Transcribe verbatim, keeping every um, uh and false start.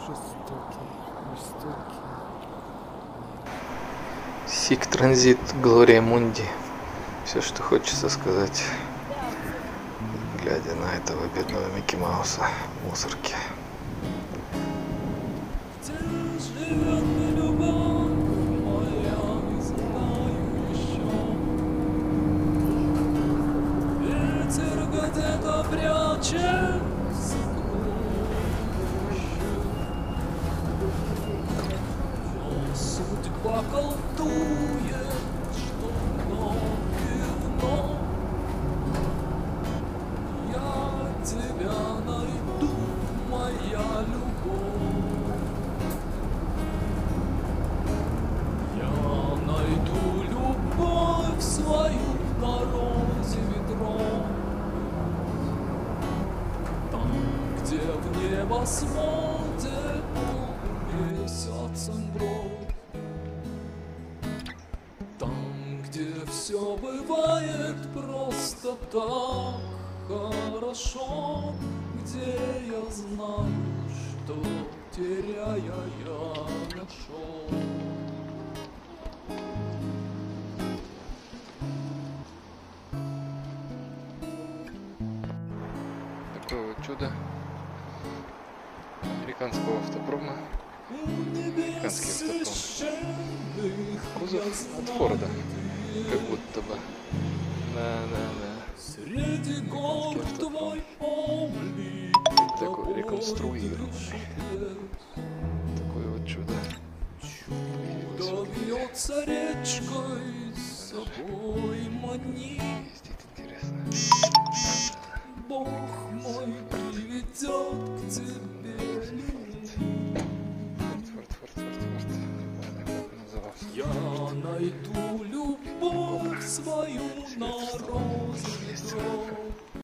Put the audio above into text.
Жестокий, жестокий. Сик Транзит, Глория Мунди. Все, что хочется сказать, глядя на этого бедного Микки Мауса в мусорке. Судьба колдует, что вновь и вновь я тебя найду, моя любовь. Я найду любовь свою в морозе ведро, там, где в небо смотрит месяцем бровь. Там, где все бывает просто так хорошо, где я знаю, что теряя я нашел. Такое вот чудо американского автопрома. Американский автопром. Кузов от Форда, как будто бы. Да, да, да. Среди гор твой облик такой реконструированный. Такое вот чудо. Чудо вьется речкой, с собой манит. Ездить интересно. Бог мой приведет к тебе людей. Форд, Форд, Форд, Форд. Ладно, как он назывался? Я найду любовь свою на розе ветров.